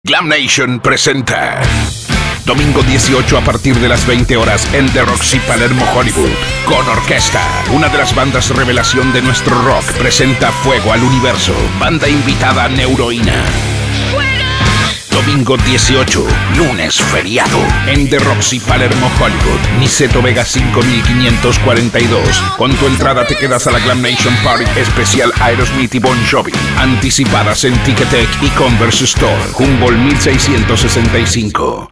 Glam Nation presenta domingo 18 a partir de las 20 horas en The Roxy Palermo Hollywood con orquesta. Una de las bandas revelación de nuestro rock presenta Fuego al Universo. Banda invitada Neuroína. Domingo 18, lunes feriado, en The Roxy Palermo Hollywood, Niceto Vega 5542. Con tu entrada te quedas a la Glam Nation Party especial Aerosmith y Bon Jovi. Anticipadas en Ticketek y Converse Store, Humboldt 1665.